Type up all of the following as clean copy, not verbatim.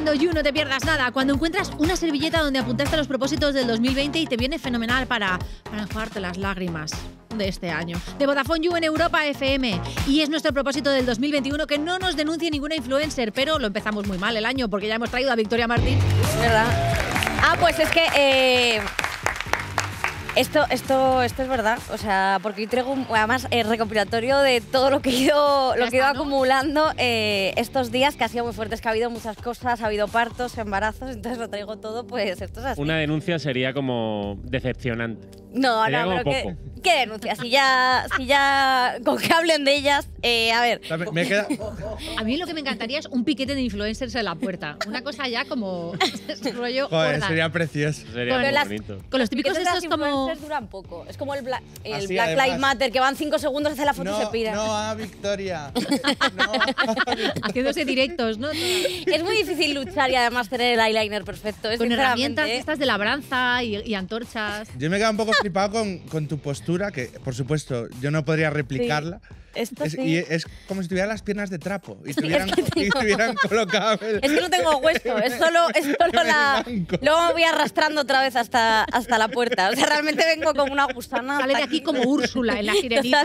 escuchando You, no te pierdas nada. Cuando encuentras una servilleta donde apuntaste los propósitos del 2020 y te viene fenomenal para enjuagarte las lágrimas de este año. De Vodafone You en Europa FM. Y es nuestro propósito del 2021 que no nos denuncie ninguna influencer, pero lo empezamos muy mal el año porque ya hemos traído a Victoria Martín. ¿Verdad? Pues es que... Esto es verdad, o sea, porque hoy traigo además recopilatorio de todo lo que he ido, acumulando estos días, que ha sido muy fuerte, es que ha habido muchas cosas, ha habido partos, embarazos, entonces lo traigo todo, pues esto es así. Una denuncia sería como decepcionante. No, pero ¿qué denuncia? Si ya con que hablen de ellas, a ver. A mí lo que me encantaría es un piquete de influencers en la puerta, una cosa ya como rollo. Joder, sería precioso. Sería muy bonito. Con los típicos estos como... duran poco. Es como el Black Lives Matter, que van 5 segundos, hace la foto y se pira. No, Victoria. Haciéndose directos, ¿no? Es muy difícil luchar y además tener el eyeliner perfecto. Con herramientas estas de labranza y antorchas. Yo me he quedado un poco flipado con tu postura, que por supuesto yo no podría replicarla. Sí. Y es como si tuvieran las piernas de trapo y estuvieran colocadas. Es que no tengo hueso, es solo la. Luego me voy arrastrando otra vez hasta la puerta. O sea, realmente vengo como una gusana. Sale de aquí como Úrsula en La Sirenita.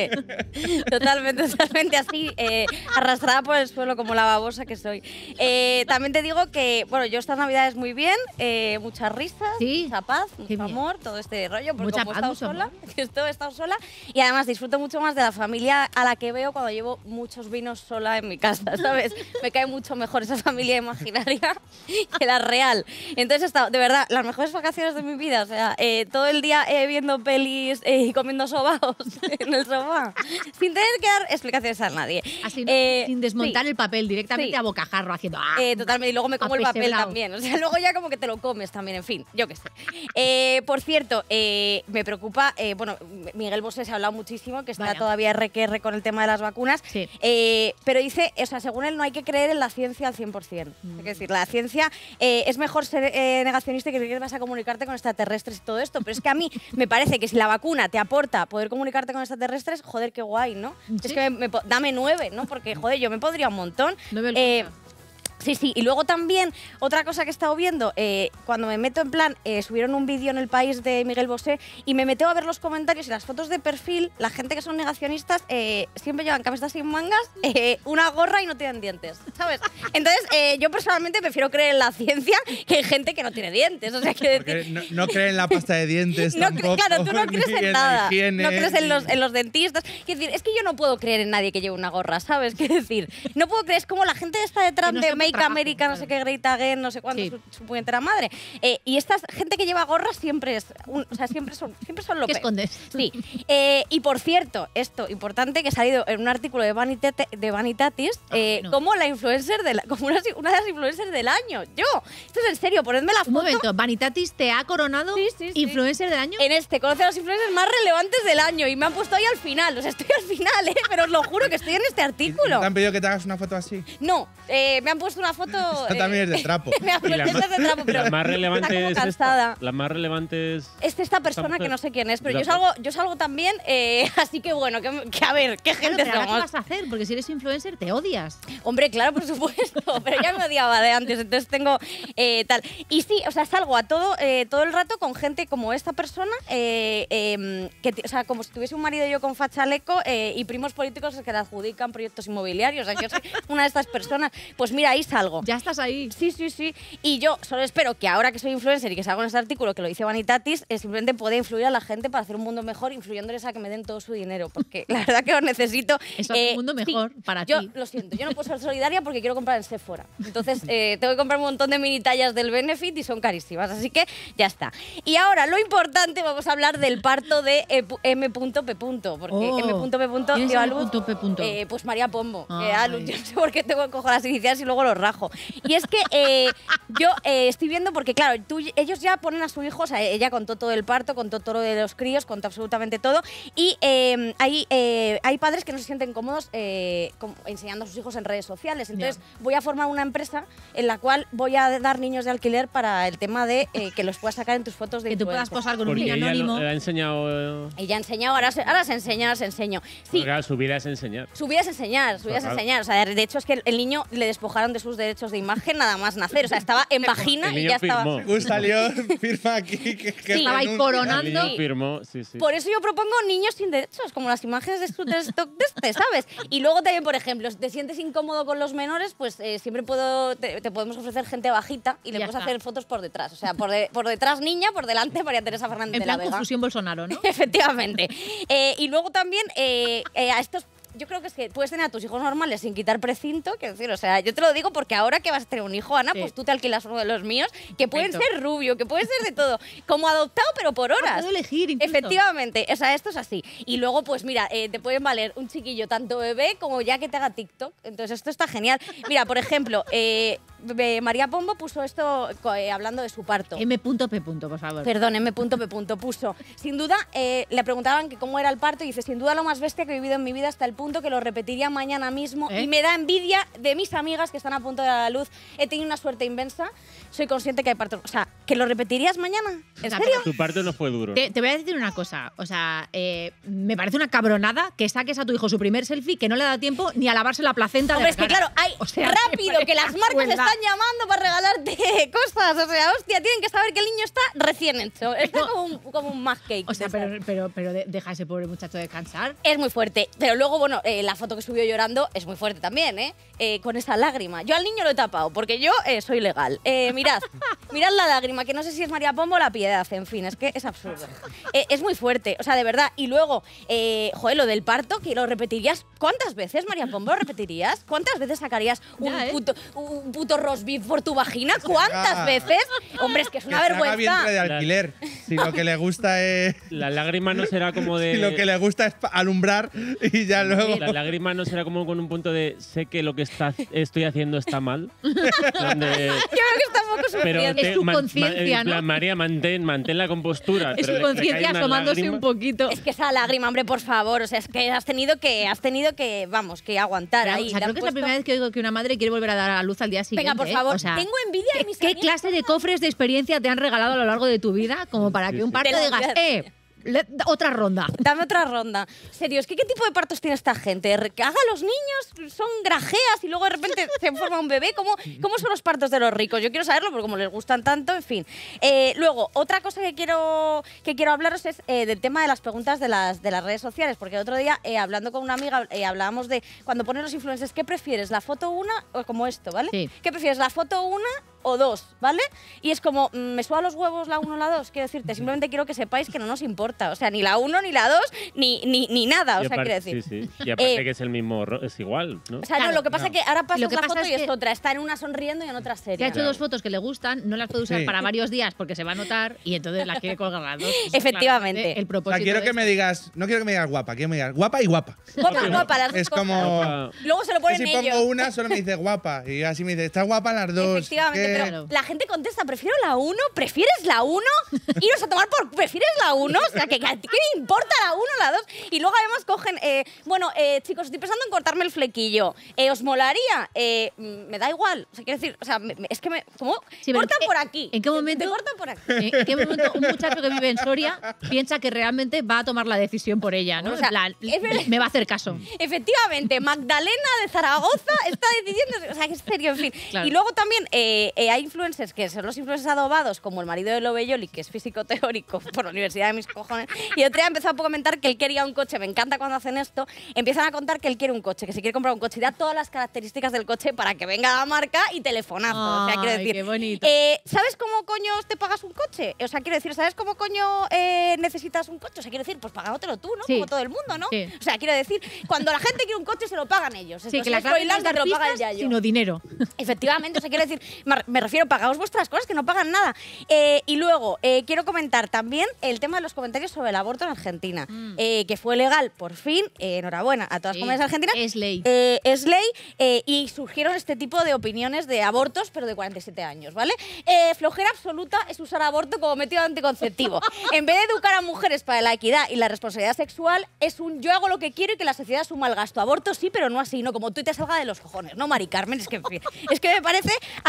Totalmente así, arrastrada por el suelo como la babosa que soy. También te digo que, bueno, yo estas navidades muy bien, muchas risas, mucha paz, mucho amor, todo este rollo, porque mucha como paz, he estado sola y además disfruto mucho más de la familia a la que veo cuando llevo muchos vinos sola en mi casa, ¿sabes? Me cae mucho mejor esa familia imaginaria que la real. Entonces he estado, de verdad, las mejores vacaciones de mi vida, o sea, todo el día viendo pelis y comiendo sobaos en el sofá, sin tener que dar explicaciones a nadie. Así, sin desmontar el papel, directamente a bocajarro, haciendo... totalmente, y luego me como el papel también, o sea, luego ya como que te lo comes también, en fin, yo qué sé. Por cierto, me preocupa, bueno, Miguel Bosé se ha hablado muchísimo, que está todavía RQR con el tema de las vacunas, pero dice, o sea, según él no hay que creer en la ciencia al 100%. Es decir, la ciencia es mejor ser negacionista y que vas a comunicarte con extraterrestres y todo esto, pero es que a mí me parece que si la vacuna te aporta poder comunicarte con extraterrestres, joder, qué guay, ¿no? Es que dame 9, ¿no? Porque, joder, yo me podría un montón. Sí, y luego también, otra cosa que he estado viendo, cuando me meto en plan, subieron un vídeo en El País de Miguel Bosé y me meto a ver los comentarios y las fotos de perfil, la gente que son negacionistas siempre llevan camisetas sin mangas, una gorra y no tienen dientes, ¿sabes? Entonces, yo personalmente prefiero creer en la ciencia que en gente que no tiene dientes, o sea, no creen en la pasta de dientes tampoco. Claro, tú no crees en nada, higiene, no crees en los dentistas. Quiero decir, es que yo no puedo creer en nadie que lleve una gorra, ¿sabes? Quiero decir, no puedo creer, es como la gente está detrás de Make America, no sé qué, Great Again, no sé cuánto, su puñetera madre. Y esta gente que lleva gorras siempre son lo peor. ¿Qué escondes? Sí. Y por cierto, esto importante, que ha salido en un artículo de Vanitatis, como la influencer como una de las influencers del año. Yo, esto es en serio, ponedme la foto. Un momento, Vanitatis te ha coronado influencer del año. Conoce a los influencers más relevantes del año y me han puesto ahí al final. O sea, estoy al final, pero os lo juro que estoy en este artículo. ¿Te han pedido que te hagas una foto así? No, me han puesto una foto. Esta también es de trapo. La más relevante es esta. La más relevante es esta persona que no sé quién es, pero yo salgo también, así que bueno, que a ver, qué gente somos. ¿Qué vas a hacer? Porque si eres influencer te odias. Hombre, claro, por supuesto, pero ya me odiaba de antes, entonces tengo tal. Y sí, o sea, salgo a todo el rato con gente como esta persona, o sea, como si tuviese un marido yo con fachaleco y primos políticos que le adjudican proyectos inmobiliarios. O sea, yo soy una de estas personas. Pues mira, ahí salgo. Ya estás ahí. Sí. Y yo solo espero que ahora que soy influencer y que salgo en este artículo, que lo dice Vanitatis, simplemente pueda influir a la gente para hacer un mundo mejor, influyéndoles a que me den todo su dinero, porque la verdad que lo necesito. Es un mundo mejor para ti. Yo lo siento, yo no puedo ser solidaria porque quiero comprar en Sephora. Entonces tengo que comprar un montón de mini tallas del Benefit y son carísimas, así que ya está. Y ahora, lo importante, vamos a hablar del parto de M.P. Porque M.P. dio a luz, pues María Pombo. Yo no sé por qué tengo que coger las iniciales y luego los rajo. Y es que yo estoy viendo, porque claro, ellos ya ponen a su hijo, o sea, ella contó todo el parto, contó todo lo de los críos, contó absolutamente todo, y hay padres que no se sienten cómodos enseñando a sus hijos en redes sociales. Entonces voy a formar una empresa en la cual voy a dar niños de alquiler para el tema de que los puedas sacar en tus fotos de que tú puedas posar con un niño ella anónimo. Ella ha enseñado... Ella ha enseñado, ahora se enseño. Sí. Claro, su vida es enseñar. Su vida es enseñar. O sea, de hecho es que el niño le despojaron de sus derechos de imagen nada más nacer. O sea, estaba en vagina y ya estaba. Salió, firma aquí. Que estaba ahí coronando. Firmó, sí. Por eso yo propongo niños sin derechos, como las imágenes de stock de este, ¿sabes? Y luego también, por ejemplo, si te sientes incómodo con los menores, pues siempre te podemos ofrecer gente bajita y le puedes hacer fotos por detrás. O sea, por detrás niña, por delante María Teresa Fernández de la Vega. En plan confusión Bolsonaro, ¿no? Efectivamente. Y luego también a estos... Yo creo que es que puedes tener a tus hijos normales sin quitar precinto, quiero decir, o sea, yo te lo digo porque ahora que vas a tener un hijo, Ana, pues tú te alquilas uno de los míos, que pueden ser rubio, que puede ser de todo, como adoptado, pero por horas. Puedo elegir incluso. Efectivamente, o sea, esto es así. Y luego, pues mira, te pueden valer un chiquillo tanto bebé como ya que te haga TikTok. Entonces esto está genial. Mira, por ejemplo, María Pombo puso esto hablando de su parto. M.P. por favor. Perdón, M.P. puso. Sin duda, le preguntaban que cómo era el parto y dice, sin duda lo más bestia que he vivido en mi vida hasta el punto que lo repetiría mañana mismo y me da envidia de mis amigas que están a punto de dar a la luz. He tenido una suerte inmensa. Soy consciente que hay partos. O sea, ¿que lo repetirías mañana? ¿En serio? Tu parto no fue duro. Te voy a decir una cosa. O sea, me parece una cabronada que saques a tu hijo su primer selfie que no le da tiempo ni a lavarse la placenta. Hombre, de es que claro, hay rápido que las marcas están llamando para regalarte cosas. O sea, hostia, tienen que saber que el niño está recién hecho. Está como un mug cake. O sea, pero deja a ese pobre muchacho descansar. Es muy fuerte. Pero luego, bueno, la foto que subió llorando es muy fuerte también, con esa lágrima. Yo al niño lo he tapado, porque yo soy legal. Mirad la lágrima, que no sé si es María Pombo o La Piedad, en fin, es que es absurdo. Es muy fuerte, o sea, de verdad. Y luego, joder, lo del parto, que lo repetirías. ¿Cuántas veces, María Pombo, lo repetirías? ¿Cuántas veces sacarías un puto roast beef por tu vagina? ¿Cuántas veces? Hombre, es que es una vergüenza. Vientre de alquiler. Si lo que le gusta es... La lágrima no será como de... Si lo que le gusta es alumbrar y ya luego... La lágrima no será como con un punto de sé que lo que estoy haciendo está mal. Yo creo que está un poco sufriendo. Es su conciencia, ¿no? María, mantén la compostura. Es su conciencia asomándose un poquito. Es que esa lágrima, hombre, por favor. O sea, es que has tenido que vamos, que aguantar Pero, ahí. O sea, creo que es la primera vez que oigo que una madre quiere volver a dar a luz al día siguiente. Venga, por favor, o sea, tengo envidia de mis ¿Qué amigas. clase de cofres de experiencia te han regalado a lo largo de tu vida como para que un parto digas, otra ronda? Dame otra ronda. Serio, es que ¿qué tipo de partos tiene esta gente? ¿Que haga a los niños? ¿Son grajeas y luego de repente se forma un bebé? ¿Cómo son los partos de los ricos? Yo quiero saberlo porque como les gustan tanto, en fin. Luego, otra cosa que quiero hablaros es del tema de las preguntas de las redes sociales, porque el otro día, hablando con una amiga, hablábamos de cuando ponen los influencers, ¿qué prefieres? ¿La foto una o como esto, ¿vale? Sí. ¿Qué prefieres? ¿La foto una o dos, ¿vale? Y es como, me suda los huevos la 1 o la 2, quiero decirte, simplemente quiero que sepáis que no nos importa, o sea, ni la 1 ni la 2 ni nada, o sea, quiero decir. Sí. Y aparte que es el mismo, es igual, ¿no? O sea, Claro, no, lo que pasa es que ahora pasas la foto y es que otra, está en una sonriendo y en otra seria. Se ha hecho dos fotos que le gustan, no las puede usar para varios días porque se va a notar y entonces las quiere colgar las dos. Efectivamente. El propósito O sea, quiero que me digas, no quiero que me digas guapa, quiero que me digas guapa y guapa. Guapa, las dos Es cosas. como... Luego se lo ponen Si ellos. pongo una, solo me dice guapa. Y así me dice, estás guapa las dos. Efectivamente, ¿Qué? pero la gente contesta, prefiero la 1, ¿prefieres la 1? Iros a tomar por, ¿prefieres la 1? O sea, ¿qué me importa la 1 o la 2? Y luego además cogen, chicos, estoy pensando en cortarme el flequillo. ¿Os molaría? Me da igual. O sea, quiero decir, o sea, es que ¿cómo? Sí, corta por aquí. ¿En qué momento? Te corta por aquí. ¿En qué momento un muchacho que vive en Soria piensa que realmente va a tomar la decisión por ella, ¿no? O sea, En plan, me va a hacer caso. Efectivamente, Magdalena de Zaragoza está decidiendo, o sea, que es serio, en fin. Claro. Y luego también hay influencers que son los influencers adobados, como el marido de Lovelloli, que es físico teórico por la Universidad de mis cojones, y otro día empezó a comentar que él quería un coche. Me encanta cuando hacen esto. Empiezan a contar que él quiere un coche, que se quiere comprar un coche y da todas las características del coche para que venga la marca y telefonazo. O sea, quiero decir, qué bonito. ¿Sabes cómo coño te pagas un coche? O sea, quiero decir, ¿sabes cómo coño necesitas un coche? O sea, quiero decir, pues pagándotelo tú, ¿no? Sí. Como todo el mundo, ¿no? Sí. O sea, quiero decir, cuando la gente quiere un coche se lo pagan ellos. Sí, que la clave no es dar te lo paga el pistas, yayo. sino dinero. Efectivamente, o sea, quiero decir, me refiero, pagaos vuestras cosas, que no pagan nada. Y luego, quiero comentar también el tema de los comentarios sobre el aborto en Argentina, que fue legal, por fin, enhorabuena a todas las comunidades argentinas. Es ley. Es ley, y surgieron este tipo de opiniones de abortos, pero de 47 años, ¿vale? Flojera absoluta es usar aborto como método anticonceptivo. En vez de educar a mujeres para la equidad y la responsabilidad sexual, es un yo hago lo que quiero y que la sociedad asuma el gasto. Aborto sí, pero no así, no como tú te salga de los cojones, ¿no, Mari Carmen? Es que, en fin, es que me parece alucinante.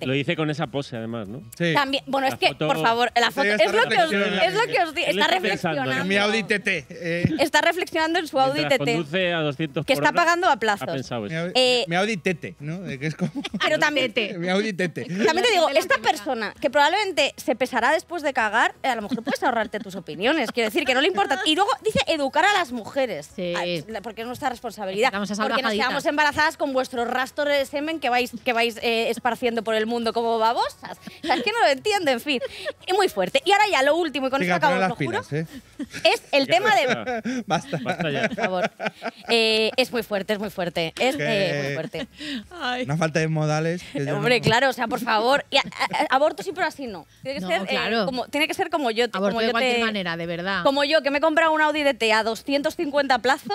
efectivamente. Lo dice con esa pose, además, ¿no? Sí. También, bueno, es que, foto- por favor, la foto Sí, es lo que os digo. Él Está está pensando, reflexionando. En mi Audi TT. Está reflexionando en su Audi Mientras TT. conduce a 200 Que por está hora, pagando a ha plazos. pensado eso. Mi Audi TT, ¿no? Que es como… Pero también, Mi Audi TT. también te digo, esta persona que probablemente se pesará después de cagar, a lo mejor puedes ahorrarte tus opiniones. Quiero decir que no le importa. Y luego dice educar a las mujeres. Sí. Porque es nuestra responsabilidad. Necesitamos esas Porque nos bajaditas. quedamos embarazadas con vuestros rastros de semen que vais esparciendo por el mundo como babosas. O sea, es que no lo entiendo, en fin. Es muy fuerte. Y ahora ya lo último, y con esto Chica, acabo, pon os las lo juro, pilas, es el tema de… Basta. Basta ya. Por favor. Es muy fuerte, es muy fuerte. Es Que- muy fuerte. Una falta de modales. que yo Hombre, no- claro, o sea, por favor. Y aborto sí, pero así no. Tiene que No, ser, claro. tiene que ser como yo. Aborto como de yo cualquier te, manera, de verdad. Como yo, que me he comprado un Audi DT a 250 plazos.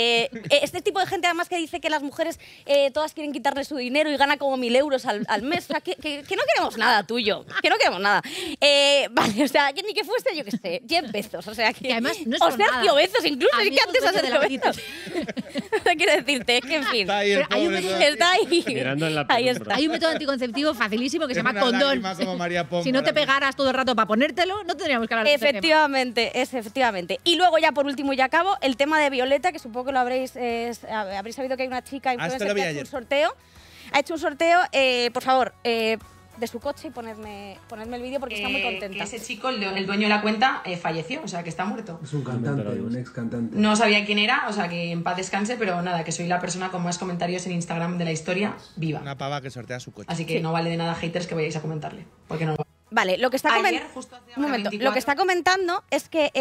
Este tipo de gente, además, que dice que las mujeres todas quieren quitarle su dinero y gana como 1.000 euros al mes. O sea, que no queremos nada tuyo. Que no queremos nada. Vale, o sea, que ni que fuese, yo qué sé, 10 Bezos. O sea, que. Que además no es o por Sergio nada. Bezos, incluso. A Es mí que es antes un a dueño de Sergio la Bezos. Quiero decirte, es que en fin. Está ahí el Pero hay un pobre, método- ¿no? Está ahí. Mirando en la Ahí penumbra. está. Hay un método anticonceptivo facilísimo que se Tengo llama una condón. lágrima como María Pombo Si no te ahora mismo. pegaras todo el rato para ponértelo, no tendríamos que hablar de este tema. Efectivamente. Y luego ya por último y ya acabo, el tema de Violeta, que supongo que lo habréis sabido que hay una chica esto influencer lo vi que ha hecho ayer. un sorteo. Ha hecho un sorteo, por favor, de su coche y ponedme el vídeo porque está muy Que contenta. ese chico, el dueño de la cuenta, falleció, o sea, que está muerto. Es un cantante, un ex cantante. No sabía quién era, o sea, que en paz descanse, pero nada, que soy la persona con más comentarios en Instagram de la historia viva. Una pava que sortea su coche. Así que no vale de nada haters que vayáis a comentarle, porque no lo Vale, lo que está Ayer, comentando. justo hace Un ahora momento. 24. Lo que está comentando es que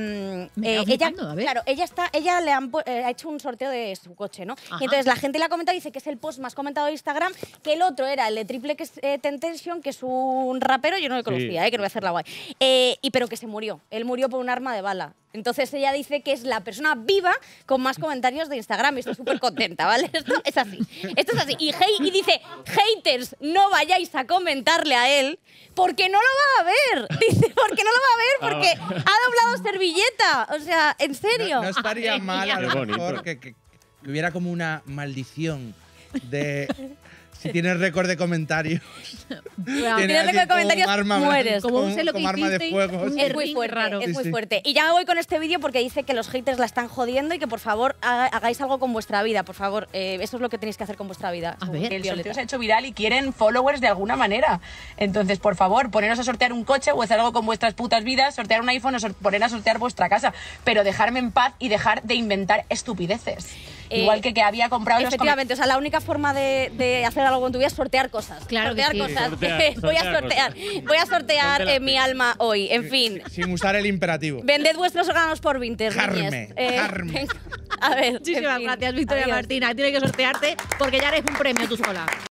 Me quedo ella, flipando, a ver. claro, ella le ha hecho un sorteo de su coche, ¿no? Ajá. Y entonces la gente le ha comentado, dice que es el post más comentado de Instagram, que el otro era el de Triple Temptation, que es un rapero, yo no lo conocía, que no voy a hacer la guay, pero que se murió. Él murió por un arma de bala. Entonces ella dice que es la persona viva con más comentarios de Instagram y estoy súper contenta, ¿vale? Esto es así. Esto es así. Y dice, haters, no vayáis a comentarle a él porque no lo va a ver. Dice, porque no lo va a ver porque ha doblado servilleta. O sea, en serio. No estaría Madre mal a mía. lo Qué mejor bonito. que hubiera como una maldición de… Si tienes récord de comentarios. Bueno, tienes así récord de como comentarios, un arma, mueres. Como un sé lo que como arma de hicisteis, fuego. un sí. Es muy Ring fuerte, raro. es Sí, muy sí. fuerte. Y ya me voy con este vídeo porque dice que los haters la están jodiendo y que por favor hagáis algo con vuestra vida, por favor. Eso es lo que tenéis que hacer con vuestra vida. A ver. El Violeta. sorteo se ha hecho viral y quieren followers de alguna manera. Entonces, por favor, poneros a sortear un coche o hacer algo con vuestras putas vidas, sortear un iPhone o poner a sortear vuestra casa. Pero dejarme en paz y dejar de inventar estupideces. Igual que había comprado los Efectivamente, o sea, la única forma de hacer algo con tu vida es sortear cosas. Claro que sortear sí. cosas. Sortear voy a cosas. sortear. Voy a sortear Ponte la mi pila. alma hoy. En fin. Sin usar el imperativo. Vended vuestros órganos por Vinted. Jarme, niñes. jarme. Venga, a ver. Muchísimas en fin. gracias, Victoria Adiós. Martina. Tienes que sortearte porque ya eres un premio tú sola.